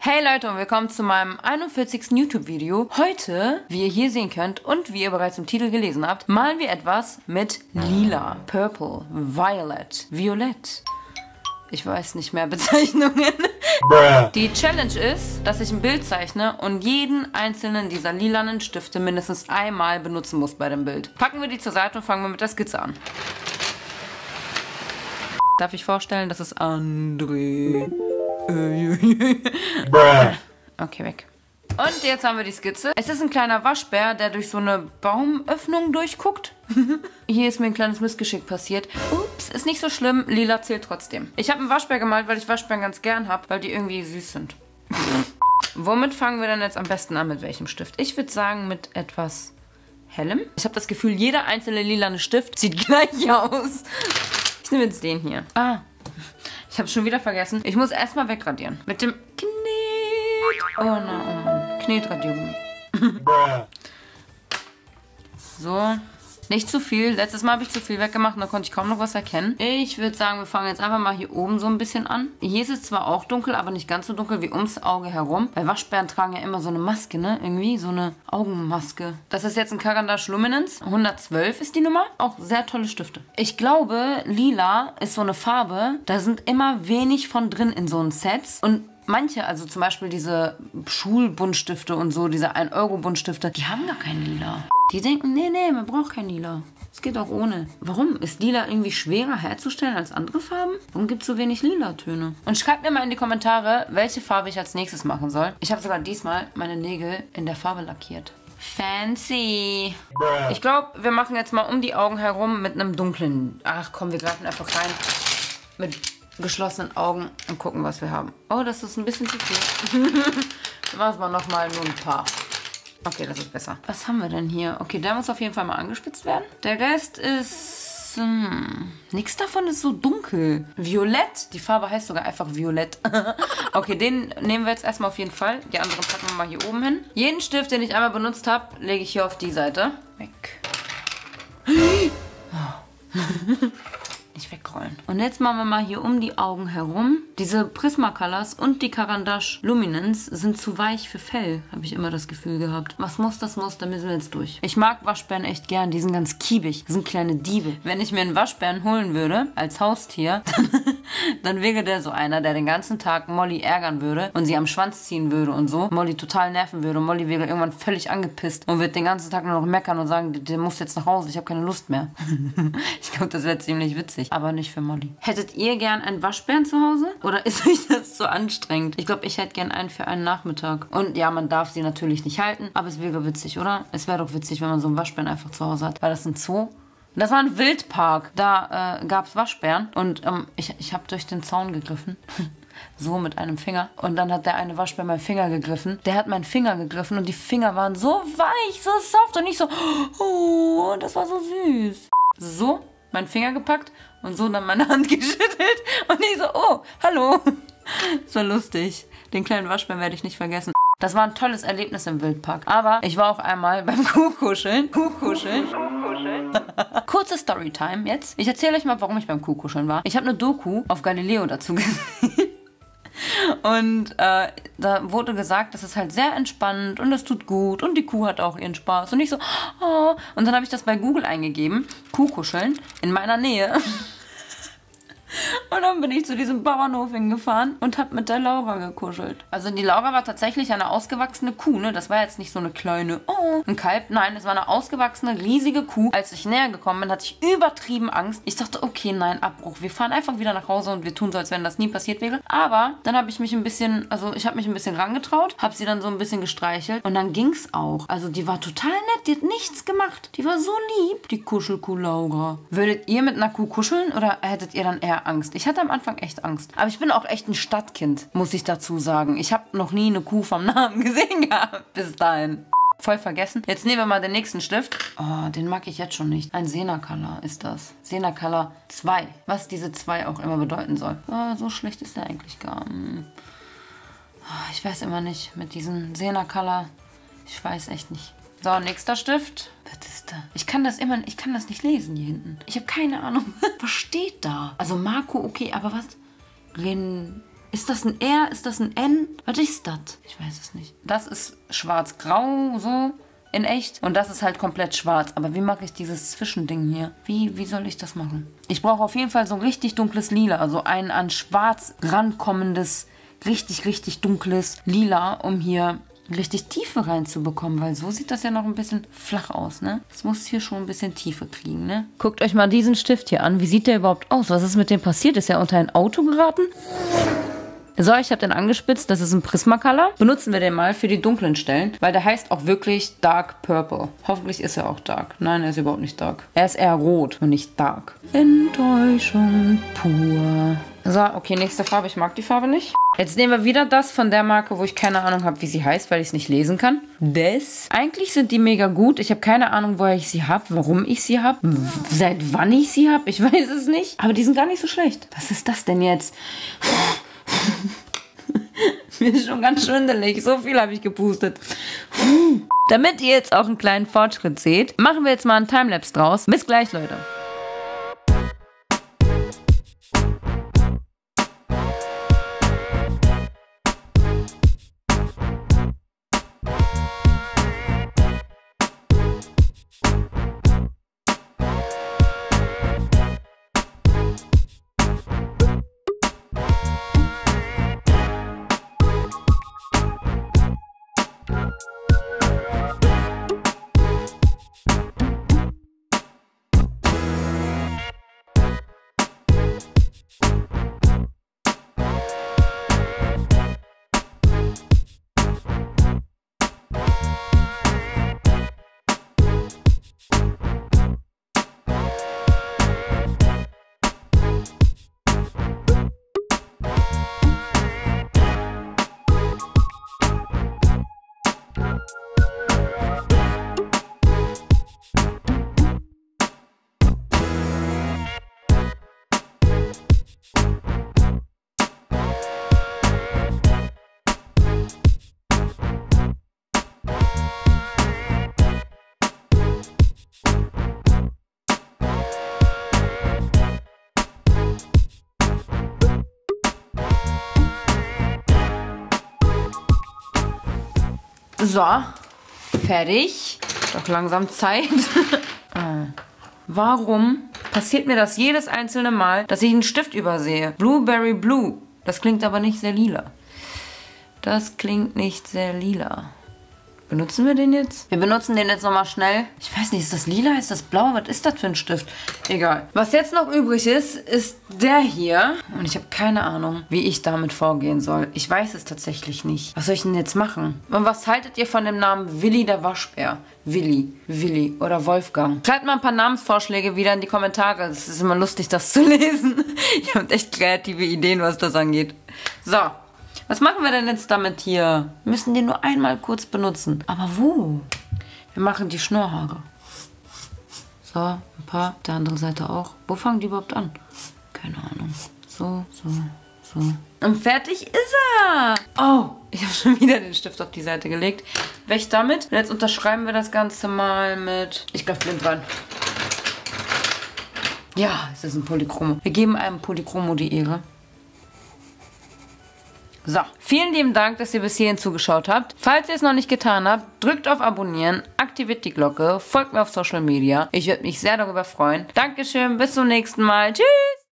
Hey Leute und willkommen zu meinem 41. YouTube-Video. Heute, wie ihr hier sehen könnt und wie ihr bereits im Titel gelesen habt, malen wir etwas mit Lila, Purple, Violet, Violett. Ich weiß nicht mehr Bezeichnungen. Die Challenge ist, dass ich ein Bild zeichne und jeden einzelnen dieser lilanen Stifte mindestens einmal benutzen muss bei dem Bild. Packen wir die zur Seite und fangen wir mit der Skizze an. Darf ich vorstellen, das ist André. Okay, weg. Und jetzt haben wir die Skizze. Es ist ein kleiner Waschbär, der durch so eine Baumöffnung durchguckt. Hier ist mir ein kleines Missgeschick passiert. Ups, ist nicht so schlimm. Lila zählt trotzdem. Ich habe einen Waschbär gemalt, weil ich Waschbären ganz gern habe, weil die irgendwie süß sind. Womit fangen wir denn jetzt am besten an? Mit welchem Stift? Ich würde sagen mit etwas hellem. Ich habe das Gefühl, jeder einzelne lilane Stift sieht gleich aus. Ich nehme jetzt den hier. Ich habe schon wieder vergessen. Ich muss erstmal wegradieren. Mit dem Oh Mann. Knetradiergummi. So. Nicht zu viel. Letztes Mal habe ich zu viel weggemacht und da konnte ich kaum noch was erkennen. Ich würde sagen, wir fangen jetzt einfach mal hier oben so ein bisschen an. Hier ist es zwar auch dunkel, aber nicht ganz so dunkel wie ums Auge herum. Weil Waschbären tragen ja immer so eine Maske, ne? Irgendwie so eine Augenmaske. Das ist jetzt ein Caran-d'Ache Luminance. 112 ist die Nummer. Auch sehr tolle Stifte. Ich glaube, lila ist so eine Farbe. Da sind immer wenig von drin in so einen Sets. Und manche, also zum Beispiel diese Schulbuntstifte und so, diese 1-Euro-Buntstifte, die haben gar kein Lila. Die denken, nee, man braucht kein Lila. Es geht auch ohne. Warum? Ist Lila irgendwie schwerer herzustellen als andere Farben? Warum gibt es so wenig Lila-Töne? Und schreibt mir mal in die Kommentare, welche Farbe ich als nächstes machen soll. Ich habe sogar diesmal meine Nägel in der Farbe lackiert. Fancy. Ich glaube, wir machen jetzt mal um die Augen herum mit einem dunklen. Ach komm, wir greifen einfach rein. Mit geschlossenen Augen und gucken, was wir haben. Oh, das ist ein bisschen zu viel. Dann machen wir nochmal nur ein paar. Okay, das ist besser. Was haben wir denn hier? Okay, der muss auf jeden Fall mal angespitzt werden. Der Rest ist... nichts davon ist so dunkel. Violett. Die Farbe heißt sogar einfach Violett. Okay, den nehmen wir jetzt erstmal auf jeden Fall. Die anderen packen wir mal hier oben hin. Jeden Stift, den ich einmal benutzt habe, lege ich hier auf die Seite. Weg. Nicht wegrollen. Und jetzt machen wir mal hier um die Augen herum. Diese Prismacolors und die Caran-d'Ache Luminance sind zu weich für Fell, habe ich immer das Gefühl gehabt. Was muss, das muss, da müssen wir jetzt durch. Ich mag Waschbären echt gern, die sind ganz kiebig. Das sind kleine Diebe. Wenn ich mir einen Waschbären holen würde, als Haustier, dann wäre der so einer, der den ganzen Tag Molly ärgern würde und sie am Schwanz ziehen würde und so. Molly total nerven würde. Molly wäre irgendwann völlig angepisst und wird den ganzen Tag nur noch meckern und sagen, der muss jetzt nach Hause, ich habe keine Lust mehr. Ich glaube, das wäre ziemlich witzig. Aber nicht für Molly. Hättet ihr gern einen Waschbären zu Hause? Oder ist euch das so anstrengend? Ich glaube, ich hätte gern einen für einen Nachmittag. Und ja, man darf sie natürlich nicht halten, aber es wäre witzig, oder? Es wäre doch witzig, wenn man so einen Waschbären einfach zu Hause hat. Weil das ein Zoo? Das war ein Wildpark. Da gab es Waschbären. Und ich habe durch den Zaun gegriffen. So mit einem Finger. Und dann hat der eine Waschbär meinen Finger gegriffen. Der hat meinen Finger gegriffen und die Finger waren so weich, so soft und nicht so, oh, das war so süß. So, meinen Finger gepackt und so dann meine Hand geschüttelt und ich so, oh, hallo. Das war lustig. Den kleinen Waschbären werde ich nicht vergessen. Das war ein tolles Erlebnis im Wildpark. Aber ich war auch einmal beim Kuhkuscheln. Kurze Storytime jetzt. Ich erzähle euch mal, warum ich beim Kuhkuscheln war. Ich habe eine Doku auf Galileo dazu gesehen. Und da wurde gesagt, das ist halt sehr entspannend und das tut gut und die Kuh hat auch ihren Spaß. Und ich so, oh. Und dann habe ich das bei Google eingegeben, Kuhkuscheln in meiner Nähe. Und dann bin ich zu diesem Bauernhof hingefahren und habe mit der Laura gekuschelt. Also die Laura war tatsächlich eine ausgewachsene Kuh, ne? Das war jetzt nicht so eine kleine, oh, ein Kalb. Nein, es war eine ausgewachsene, riesige Kuh. Als ich näher gekommen bin, hatte ich übertrieben Angst. Ich dachte, okay, nein, Abbruch. Wir fahren einfach wieder nach Hause und wir tun so, als wenn das nie passiert wäre. Aber dann habe ich mich ein bisschen, ich habe mich ein bisschen rangetraut, habe sie dann so ein bisschen gestreichelt und dann ging's auch. Also die war total nett, die hat nichts gemacht. Die war so lieb, die Kuschelkuh Laura. Würdet ihr mit einer Kuh kuscheln oder hättet ihr dann eher Angst? Ich hatte am Anfang echt Angst. Aber ich bin auch echt ein Stadtkind, muss ich dazu sagen. Ich habe noch nie eine Kuh vom Namen gesehen gehabt. Bis dahin. Voll vergessen. Jetzt nehmen wir mal den nächsten Stift. Oh, den mag ich jetzt schon nicht. Ein Sena-Color ist das. Sena-Color 2. Was diese 2 auch immer bedeuten soll. Oh, so schlecht ist der eigentlich gar nicht. Oh, ich weiß immer nicht. Mit diesem Sena-Color. Ich weiß echt nicht. So, nächster Stift. Was ist da? Ich kann das nicht lesen hier hinten. Ich habe keine Ahnung. Was steht da? Also Marco, okay, aber was? Ist das ein R? Ist das ein N? Was ist das? Ich weiß es nicht. Das ist schwarz-grau, so in echt. Und das ist halt komplett schwarz. Aber wie mache ich dieses Zwischending hier? Wie soll ich das machen? Ich brauche auf jeden Fall so ein richtig dunkles Lila. Also ein an schwarz rankommendes, richtig, richtig dunkles Lila, um hier richtig Tiefe reinzubekommen, weil so sieht das ja noch ein bisschen flach aus, ne? Es muss hier schon ein bisschen Tiefe kriegen, ne? Guckt euch mal diesen Stift hier an. Wie sieht der überhaupt aus? Was ist mit dem passiert? Ist er unter ein Auto geraten? So, ich habe den angespitzt. Das ist ein Prismacolor. Benutzen wir den mal für die dunklen Stellen, weil der heißt auch wirklich Dark Purple. Hoffentlich ist er auch dark. Nein, er ist überhaupt nicht dark. Er ist eher rot und nicht dark. Enttäuschung pur. So, okay, nächste Farbe. Ich mag die Farbe nicht. Jetzt nehmen wir wieder das von der Marke, wo ich keine Ahnung habe, wie sie heißt, weil ich es nicht lesen kann. Eigentlich sind die mega gut. Ich habe keine Ahnung, woher ich sie habe, warum ich sie habe, seit wann ich sie habe. Ich weiß es nicht. Aber die sind gar nicht so schlecht. Was ist das denn jetzt? Mir ist schon ganz schwindelig. So viel habe ich gepustet. Damit ihr jetzt auch einen kleinen Fortschritt seht, machen wir jetzt mal einen Timelapse draus. Bis gleich, Leute. So, fertig. Doch langsam Zeit. Warum passiert mir das jedes einzelne Mal, dass ich einen Stift übersehe? Blueberry Blue. Das klingt aber nicht sehr lila. Das klingt nicht sehr lila. Benutzen wir den jetzt? Wir benutzen den jetzt nochmal schnell. Ich weiß nicht, ist das lila? Ist das blau? Was ist das für ein Stift? Egal. Was jetzt noch übrig ist, ist der hier. Und ich habe keine Ahnung, wie ich damit vorgehen soll. Ich weiß es tatsächlich nicht. Was soll ich denn jetzt machen? Und was haltet ihr von dem Namen Willi der Waschbär? Willi oder Wolfgang. Schreibt mal ein paar Namensvorschläge wieder in die Kommentare. Es ist immer lustig, das zu lesen. Ihr habt echt kreative Ideen, was das angeht. So. Was machen wir denn jetzt damit hier? Wir müssen den nur einmal kurz benutzen. Aber wo? Wir machen die Schnurrhaare. So, ein paar. Der andere Seite auch. Wo fangen die überhaupt an? Keine Ahnung. So. Und fertig ist er. Oh, ich habe schon wieder den Stift auf die Seite gelegt. Weg damit. Und jetzt unterschreiben wir das Ganze mal mit... Ich glaube, blind dran. Ja, es ist ein Polychromo. Wir geben einem Polychromo die Ehre. So, vielen lieben Dank, dass ihr bis hierhin zugeschaut habt. Falls ihr es noch nicht getan habt, drückt auf Abonnieren, aktiviert die Glocke, folgt mir auf Social Media. Ich würde mich sehr darüber freuen. Dankeschön, bis zum nächsten Mal. Tschüss!